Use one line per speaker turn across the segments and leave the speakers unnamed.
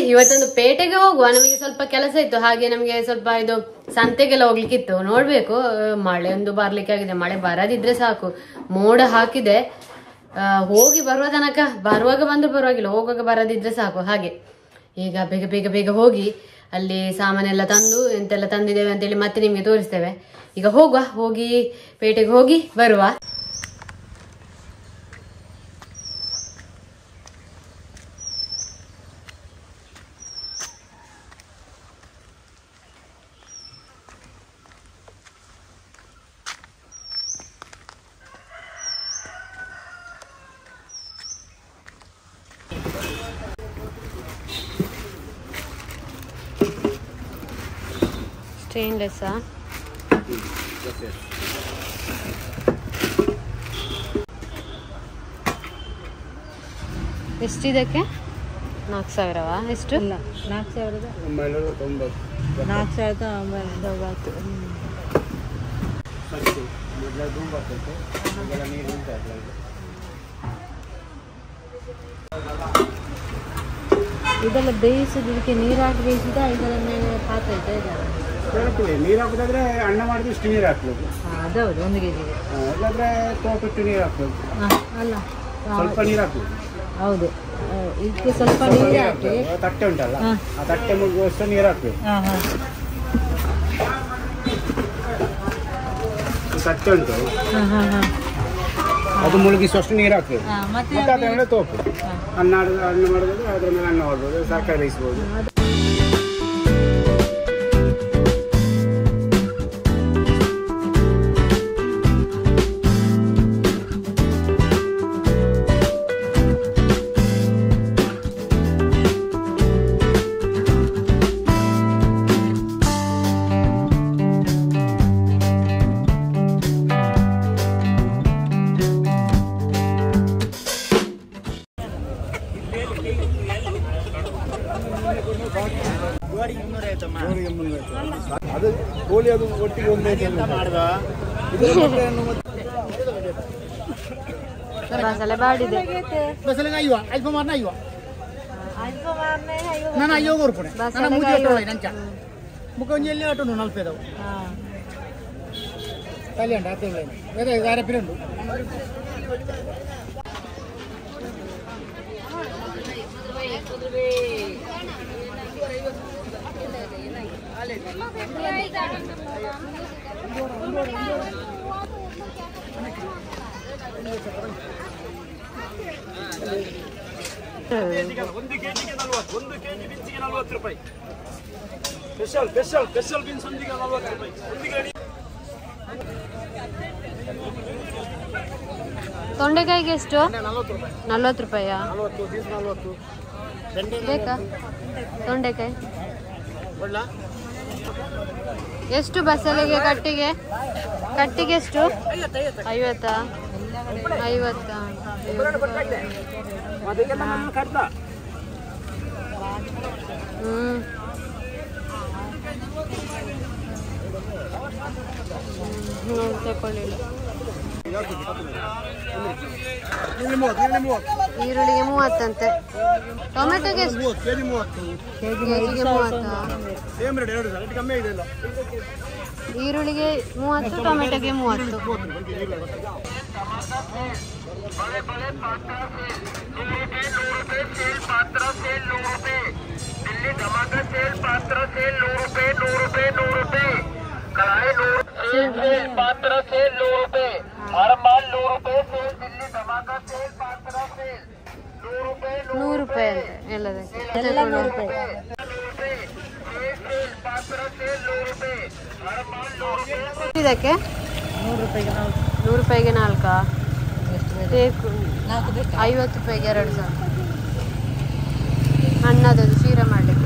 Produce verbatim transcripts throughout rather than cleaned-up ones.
ಇವತ್ತೊಂದು ಪೇಟೆಗೆ ಹೋಗುವ, ನಮಗೆ ಸ್ವಲ್ಪ ಕೆಲಸ ಇತ್ತು, ಹಾಗೆ ನಮಗೆ ಸ್ವಲ್ಪ ಇದು ಸಂತೆಗೆಲ್ಲ ಹೋಗ್ಲಿಕ್ಕಿತ್ತು. ನೋಡ್ಬೇಕು, ಮಳೆ ಒಂದು ಬರ್ಲಿಕ್ಕೆ ಆಗಿದೆ. ಮಳೆ ಬರದಿದ್ರೆ ಸಾಕು, ಮೋಡ ಹಾಕಿದೆ. ಹೋಗಿ ಬರುವ ತನಕ, ಬರುವಾಗ ಬಂದ್ರು ಪರವಾಗಿಲ್ಲ, ಹೋಗುವಾಗ ಬರದಿದ್ರೆ ಸಾಕು. ಹಾಗೆ ಈಗ ಬೇಗ ಬೇಗ ಬೇಗ ಹೋಗಿ ಅಲ್ಲಿ ಸಾಮಾನೆಲ್ಲ ತಂದು ಎಂತೆಲ್ಲ ತಂದಿದ್ದೇವೆ ಅಂತೇಳಿ ಮತ್ತೆ ನಿಮ್ಗೆ ತೋರಿಸ್ತೇವೆ. ಈಗ ಹೋಗುವ, ಹೋಗಿ ಪೇಟೆಗೆ ಹೋಗಿ ಬರುವ. ಸ್ಟೇನ್ಲೆಸ್ ಎಷ್ಟಿದಕ್ಕೆ? ನಾಲ್ಕು ಸಾವಿರವಾ? ಎಷ್ಟು? ಇಲ್ಲ, ನಾಲ್ಕು ಸಾವಿರದ ನಾಲ್ಕು ಸಾವಿರದ ಒಂಬತ್ತು. ಇದೆಲ್ಲ ಬೇಯಿಸಿದ, ಇದಕ್ಕೆ ನೀರು ಹಾಕಿ ಬೇಯಿಸಿದ, ಇದರ ಮೇಲೆ ಪಾತ್ರೆ ಇದ್ದಾರೆ.
ನೀರು ಹಾಕೋದಾದ್ರೆ ಅನ್ನ ಮಾಡಿದ್ರೆ ಇಷ್ಟು ನೀರು ಹಾಕ್ಬೋದು.
ಅದೌದು, ಒಂದು ಕೆಜಿಗೆ.
ಇಲ್ಲಾಂದ್ರೆ ತೋಟಕ್ಕೆ ನೀರು ಹಾಕ್ಬೋದು.
ಅಲ್ಲ,
ಸ್ವಲ್ಪ ನೀರು ಹಾಕ್ಬೋದು.
ಹೌದು, ಇದಕ್ಕೆ ಸ್ವಲ್ಪ ನೀರು ಹಾಕಿ.
ತಟ್ಟೆ ಉಂಟಲ್ಲ, ಆ ತಟ್ಟೆ ಮುಗಿಸುವಷ್ಟು ನೀರು ಹಾಕ್ಬೇಕು. ತಟ್ಟೆ ಉಂಟು, ಅದು ಮುಳುಗಿಸುವಷ್ಟು ನೀರು ಹಾಕ್ಬೇಕು. ಮತ್ತೆ ಅದ್ರ ಮೇಲೆ ತೋಪು ಅನ್ನ ಅನ್ನ ಮಾಡ್ಬೋದು, ಅದ್ರ ಮೇಲೆ ಅನ್ನ ಮಾಡ್ಬೋದು, ತರಕಾರಿ ಬೇಯಿಸ್ಬೋದು. ಅದು ಕೋಳಿ ಅದು ಒಟ್ಟಿಗೆ ಒಂದೇ ಮಾಡುವ.
ಬಸಳೆ ಬಾಡಿದೆ.
ಬಸಳೆ ಅಯ್ಯೋ ಅಲ್ಪ ಮಾರ್ನ ಅಯ್ಯೋ ನಾನು ಅಯ್ಯೋ ಕೊಡ್ಕೊಡೆ ನನ್ನ ಮೂಜಿ ಹೊಟ್ಟೋಳೆ ನಂಚ ಮುಖ ಒಂಜಲ್ಲಿ ಹೊಟ್ಟುಂಡು ನಲ್ಪೇದವು ತಲೆ ಉಂಟು ಹತ್ತು ಬೇರೆ ಬೇರೆ ಪಿರಂಡು. ಒಂದು ಕೆಜಿಗೆ ನಲ್ವತ್ತು, ಒಂದು ಕೆಜಿ ಬಿನ್ಸಿಗೆ ನಲ್ವತ್ತು ರೂಪಾಯಿ. ಸ್ಪೆಷಲ್ ಸ್ಪೆಷಲ್ ಸ್ಪೆಷಲ್ ಬೀನ್ಸ್ ಒಂದಿಗೆ ನಲ್ವತ್ತು ರೂಪಾಯಿ. ಒಂದಿಗೆ
ತೊಂಡೆಕಾಯಿಗೆ ಎಷ್ಟು?
ನಲ್ವತ್ತು ರೂಪಾಯಿ.
ನಲ್ವತ್ತು ರೂಪಾಯಿಯಾ?
ನಲ್ವತ್ತು ಬೀನ್ಸ್ ನಲ್ವತ್ತು.
ಬೇಕಾ ತೊಂಡೆಕಾಯಿ? ಎಷ್ಟು ಬಸಳೆಗೆ ಕಟ್ಟಿಗೆ? ಕಟ್ಟಿಗೆ ಎಷ್ಟು? ಐವತ್ತಾ? ಐವತ್ತಾ? ಹ್ಮ್ ನೋಡಿ ತಕೊಳ್ಳಿಲ್ಲ. ಈರುಳ್ಳಿಗೆ ಮೂವತ್ತಂತೆ. ಟೊಮೆಟೊಗೆ ಎಷ್ಟು? ಕೆಜಿಗೆ ಮೂವತ್ತಾ? ಈರುಳ್ಳಿಗೆ ಮೂವತ್ತು, ಟೊಮೆಟೊಗೆ ಮೂವತ್ತು. ನೂರು ರೂಪಾಯಿ ಅಂತೆ ಎಲ್ಲದಕ್ಕೆ. ಇದಕ್ಕೆ ನೂರು ರೂಪಾಯಿಗೆ ನಾಲ್ಕು. ನೂರು ರೂಪಾಯಿಗೆ ನಾಲ್ಕಾ? ಬೇಕು ಐವತ್ತು ರೂಪಾಯಿಗೆ ಎರಡು ಸಾವಿರ. ಅನ್ನದದು ಶೀರಾ ಮಾಡಲಿಕ್ಕೆ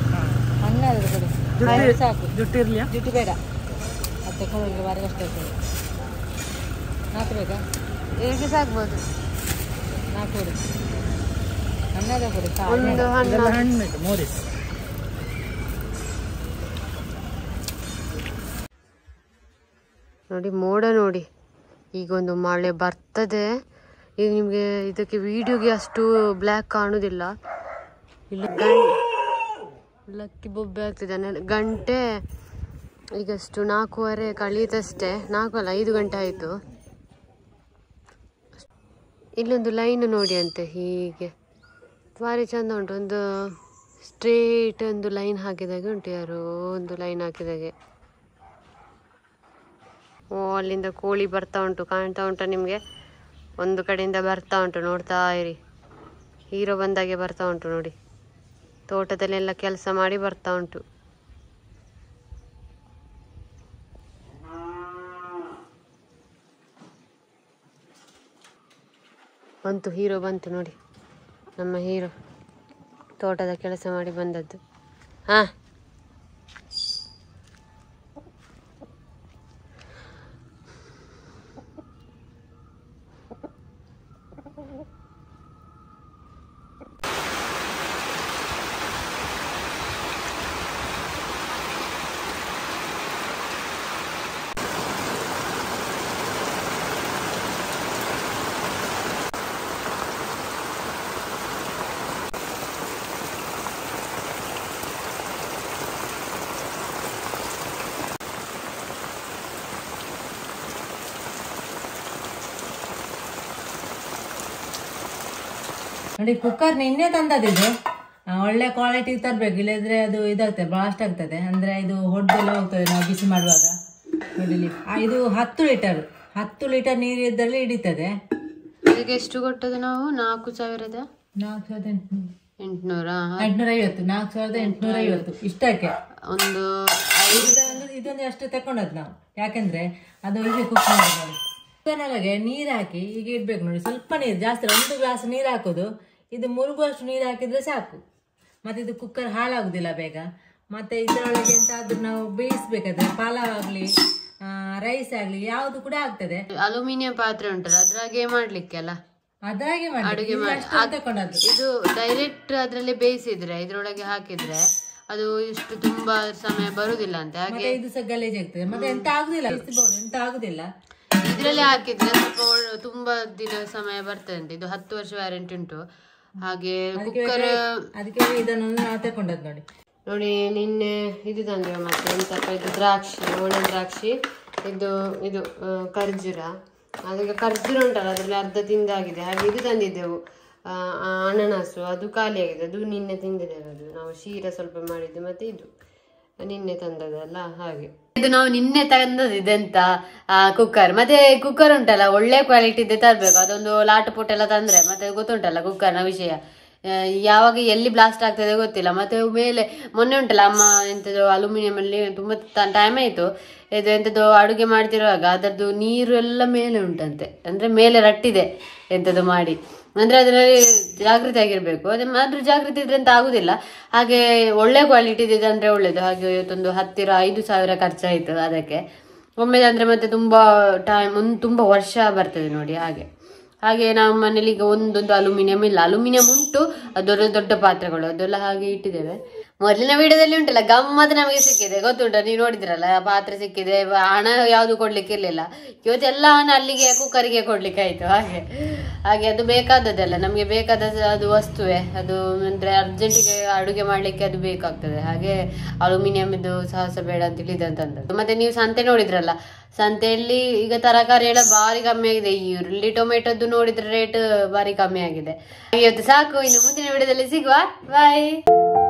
ಅನ್ನದ ಸಾಕು. ಜುಟ್ಟು ಇರಲಿ? ಜುಟ್ಟು ಬೇಡ, ಮತ್ತೆ ಕಳಿಗೆ ಬಾರಿ ಕಷ್ಟ ಆಗ್ತದೆ. ನಾಲ್ಕು ಬೇಕಾ? ಹೇಗೆ ಸಾಕ್ಬೋದು? ನಾಲ್ಕು ಕೊಡಿ, ಅನ್ನದ ಕೊಡಿ. ಒಂದು ಹಣ್ಣು ಹಣ್ಣು ಮೋರಿಸ್. ನೋಡಿ ಮೋಡ ನೋಡಿ, ಈಗ ಒಂದು ಮಳೆ ಬರ್ತದೆ. ಈಗ ನಿಮಗೆ ಇದಕ್ಕೆ ವಿಡಿಯೋಗೆ ಅಷ್ಟು ಬ್ಲ್ಯಾಕ್ ಕಾಣುವುದಿಲ್ಲ. ಇಲ್ಲಿ ಲಕ್ಕಿ ಬೊಬ್ಬೆ ಆಗ್ತಿದ್ದಾನೆ. ಗಂಟೆ ಈಗಷ್ಟು ನಾಲ್ಕೂವರೆ ಕಳೀತಷ್ಟೇ, ನಾಲ್ಕು ಅಲ್ಲ ಐದು ಗಂಟೆ ಆಯಿತು. ಇಲ್ಲೊಂದು ಲೈನ್ ನೋಡಿ ಅಂತೆ, ಹೀಗೆ ಭಾರಿ ಚಂದ ಉಂಟು. ಒಂದು ಸ್ಟ್ರೇಟ್ ಒಂದು ಲೈನ್ ಹಾಕಿದಾಗೆ ಉಂಟು, ಯಾರೋ ಒಂದು ಲೈನ್ ಹಾಕಿದಾಗೆ. ಓ ಅಲ್ಲಿಂದ ಕೋಳಿ ಬರ್ತಾ ಉಂಟು, ಕಾಣ್ತಾ ಉಂಟು ನಿಮಗೆ? ಒಂದು ಕಡೆಯಿಂದ ಬರ್ತಾ ಉಂಟು, ನೋಡ್ತಾ ಇರಿ. ಹೀರೋ ಬಂದಾಗೆ ಬರ್ತಾ ಉಂಟು ನೋಡಿ, ತೋಟದಲ್ಲೆಲ್ಲ ಕೆಲಸ ಮಾಡಿ ಬರ್ತಾ ಉಂಟು. ಬಂತು, ಹೀರೋ ಬಂತು ನೋಡಿ, ನಮ್ಮ ಹೀರೋ ತೋಟದ ಕೆಲಸ ಮಾಡಿ ಬಂದದ್ದು. ಹಾ
ನೋಡಿ, ಕುಕ್ಕರ್ ನಿನ್ನೆ ತಂದದಿದೆ, ಒಳ್ಳೆ ಕ್ವಾಲಿಟಿ ತರಬೇಕು, ಇಲ್ಲದ್ರೆ ಅದು ಇದಾಗ್ತದೆ, ಬ್ಲಾಸ್ಟ್ ಆಗ್ತದೆ. ಅಂದ್ರೆ ಇದು ಹೊಡ್ದೆಲ್ಲ ಹೋಗ್ತದೆ ನಾವು ಬಿಸಿ ಮಾಡುವಾಗ. ನೋಡಿ, ಇದು ಹತ್ತು ಲೀಟರ್ ಹತ್ತು ಲೀಟರ್ ನೀರು ಇದ್ದಲ್ಲಿ ಹಿಡಿತದೆ.
ಇದಕ್ಕೆ ಎಷ್ಟು ಕೊಟ್ಟದ್ದು ನಾವು? ನಾಲ್ಕು ಸಾವಿರದ
ನಾಲ್ಕು ಸಾವಿರದ ಎಂಟುನೂರು
ಎಂಟುನೂರ
ಎಂಟುನೂರ ಐವತ್ತು ನಾಲ್ಕು ಸಾವಿರದ ಎಂಟುನೂರ ಐವತ್ತು ಇಷ್ಟಕ್ಕೆ
ಒಂದು
ಇದೊಂದು ಅಷ್ಟು ತಕೊಂಡದ್ ನಾವು. ಯಾಕಂದ್ರೆ ಅದು ಹೀಗೆ ಕುಕ್ ಮಾಡಿ ನೋಡಿ, ಕುಕ್ಕರ್ನೊಳಗೆ ನೀರು ಹಾಕಿ ಈಗ ಇಡ್ಬೇಕು ನೋಡಿ. ಸ್ವಲ್ಪ ನೀರು ಜಾಸ್ತಿ, ಒಂದು ಗ್ಲಾಸ್ ನೀರು ಹಾಕೋದು, ಇದು ಮುರುಗುವಷ್ಟು ನೀರು ಹಾಕಿದ್ರೆ ಸಾಕು. ಮತ್ತೆ ಇದು ಕುಕ್ಕರ್ ಹಾಳಾಗುದಿಲ್ಲ ಬೇಗ. ಮತ್ತೆ ಇದರೊಳಗೆ ಎಂತಾದ್ರೂ ನಾವು ಬೇಯಿಸ್ಬೇಕಾದ್ರೆ ಪಲಾವ್ ಆಗ್ಲಿ ರೈಸ್ ಆಗ್ಲಿ ಯಾವ್ದು ಕೂಡ ಆಗ್ತದೆ.
ಅಲ್ಯೂಮಿನಿಯಂ ಪಾತ್ರೆ ಉಂಟಲ್ಲ, ಅದ್ರಾಗೆ ಮಾಡ್ಲಿಕ್ಕೆ ಅಲ್ಲ,
ಅದ್ರಾಗೆ
ಅಡುಗೆ
ತಕೊಂಡದ್ದು.
ಇದು ಡೈರೆಕ್ಟ್ ಅದ್ರಲ್ಲಿ ಬೇಯಿಸಿದ್ರೆ, ಇದ್ರೊಳಗೆ ಹಾಕಿದ್ರೆ ಅದು ಇಷ್ಟು ತುಂಬಾ ಸಮಯ ಬರುದಿಲ್ಲ ಅಂತ. ಹಾಗೆ
ಇದು ಸಹ ಗಲೀಜ್ ಆಗ್ತದೆ, ಮತ್ತೆ ಎಂತ ಆಗುದಿಲ್ಲ, ಎಂತ ಆಗುದಿಲ್ಲ.
ಇದ್ರಲ್ಲಿ ಹಾಕಿದ್ರೆ ಸ್ವಲ್ಪ ತುಂಬಾ ದಿನ ಸಮಯ ಬರ್ತದೆ ಅಂತ. ಇದು ಹತ್ತು ವರ್ಷ ವ್ಯಾರಂಟಿ ಉಂಟು. ಹಾಗೆ ಕುಕ್ಕರ್,
ಅದಕ್ಕೆ ಇದನ್ನು ನಾವು ತಕೊಂಡದ್ದು ನೋಡಿ.
ನೋಡಿ ನಿನ್ನೆ ಇದು ತಂದೇವೆ, ಮತ್ತೆ ಎಂತಪ್ಪ ಇದು ದ್ರಾಕ್ಷಿ, ಒಳ್ಳೆ ದ್ರಾಕ್ಷಿ, ಇದು ಇದು ಖರ್ಜೂರ. ಅದೀಗ ಖರ್ಜೂರ ಉಂಟಲ್ಲ, ಅದ್ರಲ್ಲಿ ಅರ್ಧ ತಿಂದಾಗಿದೆ. ಹಾಗೆ ಇದು ತಂದಿದ್ದೆವು ಅನನಾಸು, ಅದು ಖಾಲಿ ಆಗಿದೆ, ಅದು ನಿನ್ನೆ ತಿಂದಿದ್ದೇವೆ. ಅದು ನಾವು ಶೀರ ಸ್ವಲ್ಪ ಮಾಡಿದ್ದು, ಮತ್ತೆ ಇದು ನಿನ್ನೆ ತಂದದಲ್ಲ. ಹಾಗೆ ಇದು ನಾವು ನಿನ್ನೆ ತಂದದ್ದು ಇದೆಂತ ಕುಕ್ಕರ್. ಮತ್ತೆ ಕುಕ್ಕರ್ ಉಂಟಲ್ಲ, ಒಳ್ಳೆ ಕ್ವಾಲಿಟಿದೆ ತರಬೇಕು. ಅದೊಂದು ಲಾಟು ಪುಟ್ ಎಲ್ಲ ತಂದ್ರೆ ಮತ್ತೆ ಗೊತ್ತುಂಟಲ್ಲ ಕುಕ್ಕರ್ನ ವಿಷಯ, ಯಾವಾಗ ಎಲ್ಲಿ ಬ್ಲಾಸ್ಟ್ ಆಗ್ತದೆ ಗೊತ್ತಿಲ್ಲ. ಮತ್ತೆ ಮೇಲೆ ಮೊನ್ನೆ ಉಂಟಲ್ಲ ಅಮ್ಮ ಎಂಥದ್ದು ಅಲ್ಯೂಮಿನಿಯಂ ಅಲ್ಲಿ ತುಂಬಾ ಟೈಮ್ ಆಯ್ತು, ಇದು ಎಂಥದ್ದು ಅಡುಗೆ ಮಾಡ್ತಿರುವಾಗ ಅದರದ್ದು ನೀರು ಎಲ್ಲ ಮೇಲೆ ಉಂಟಂತೆ. ಅಂದ್ರೆ ಮೇಲೆ ರಟ್ಟಿದೆ ಎಂಥದ್ದು ಮಾಡಿ, ಅಂದ್ರೆ ಅದರಲ್ಲಿ ಜಾಗೃತಿ ಆಗಿರ್ಬೇಕು. ಅದೇ ಅದ್ರ ಜಾಗೃತಿ ಇದ್ರೆ ಅಂತ ಆಗುದಿಲ್ಲ. ಹಾಗೆ ಒಳ್ಳೆ ಕ್ವಾಲಿಟಿ ಇದೆ ಅಂದ್ರೆ ಒಳ್ಳೇದು. ಹಾಗೆ ಇವತ್ತೊಂದು ಹತ್ತಿರ ಐದು ಸಾವಿರ ಖರ್ಚಾಯ್ತು ಅದಕ್ಕೆ. ಒಮ್ಮೆ ಅಂದ್ರೆ ಮತ್ತೆ ತುಂಬಾ ಟೈಮ್, ಒಂದು ತುಂಬಾ ವರ್ಷ ಬರ್ತದೆ ನೋಡಿ. ಹಾಗೆ ಹಾಗೆ ನಮ್ಮ ಮನೇಲಿ ಈಗ ಒಂದೊಂದು ಅಲ್ಯೂಮಿನಿಯಂ ಇಲ್ಲ, ಅಲ್ಯೂಮಿನಿಯಂ ಉಂಟು, ದೊಡ್ಡ ದೊಡ್ಡ ಪಾತ್ರೆಗಳು ಅದೆಲ್ಲ ಹಾಗೆ ಇಟ್ಟಿದ್ದೇವೆ. ಮೊದಲಿನ ವಿಡಿಯೋದಲ್ಲಿ ಉಂಟಲ್ಲ ಗಮ್ಮತ್ ನಮಗೆ ಸಿಕ್ಕಿದೆ, ಗೊತ್ತುಂಟ, ನೀವು ನೋಡಿದ್ರಲ್ಲ, ಪಾತ್ರೆ ಸಿಕ್ಕಿದೆ, ಹಣ ಯಾವುದು ಕೊಡ್ಲಿಕ್ಕೆ ಇರ್ಲಿಲ್ಲ. ಇವತ್ತೆಲ್ಲ ಹಣ ಅಲ್ಲಿಗೆ ಕುಕ್ಕರಿಗೆ ಕೊಡ್ಲಿಕ್ಕೆ ಆಯ್ತು. ಹಾಗೆ ಹಾಗೆ ಅದು ಬೇಕಾದದ್ದೆಲ್ಲ ನಮಗೆ ಬೇಕಾದ ಅದು ವಸ್ತುವೆ ಅದು. ಅಂದ್ರೆ ಅರ್ಜೆಂಟಿಗೆ ಅಡುಗೆ ಮಾಡ್ಲಿಕ್ಕೆ ಅದು ಬೇಕಾಗ್ತದೆ. ಹಾಗೆ ಅಲ್ಯೂಮಿನಿಯಂ ಇದು ಸಾಹಸ ಬೇಡ ಅಂತ ಹೇಳಿದಂತಂದದ್ದು. ಮತ್ತೆ ನೀವು ಸಂತೆ ನೋಡಿದ್ರಲ್ಲ, ಸಂತೆಯಲ್ಲಿ ಈಗ ತರಕಾರಿ ಎಲ್ಲ ಭಾರಿ ಕಮ್ಮಿ ಆಗಿದೆ. ಈರುಳ್ಳಿ ಟೊಮೆಟೊದ್ದು ನೋಡಿದ್ರೆ ರೇಟ್ ಭಾರಿ ಕಮ್ಮಿ ಆಗಿದೆ. ಇವತ್ತು ಸಾಕು, ಇನ್ನು ಮುಂದಿನ ವಿಡಿಯೋದಲ್ಲಿ ಸಿಗುವ, ಬಾಯ್.